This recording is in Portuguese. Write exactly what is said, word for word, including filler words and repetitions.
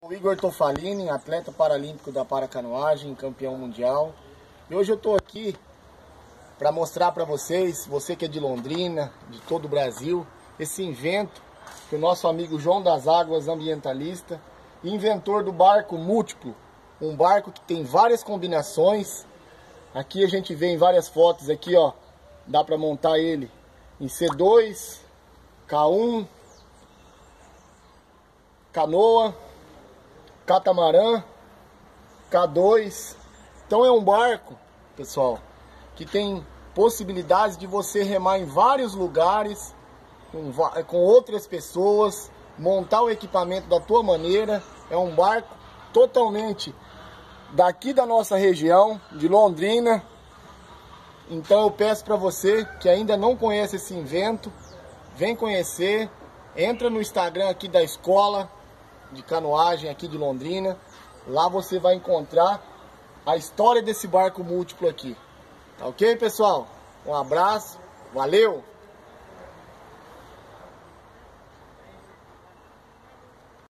O Igor Tofalini, atleta paralímpico da paracanoagem, campeão mundial. E hoje eu estou aqui para mostrar para vocês, você que é de Londrina, de todo o Brasil, esse invento que o nosso amigo João das Águas, ambientalista, inventor do barco múltiplo, um barco que tem várias combinações. Aqui a gente vê em várias fotos aqui, ó, dá para montar ele em C dois, K um, canoa, catamarã, K dois. Então é um barco, pessoal, que tem possibilidades de você remar em vários lugares, com, com outras pessoas, montar o equipamento da tua maneira. É um barco totalmente daqui da nossa região, de Londrina. Então eu peço para você que ainda não conhece esse invento, vem conhecer, entra no Instagram aqui da escola de canoagem aqui de Londrina. Lá você vai encontrar a história desse barco múltiplo aqui. Tá ok, pessoal? Um abraço, valeu!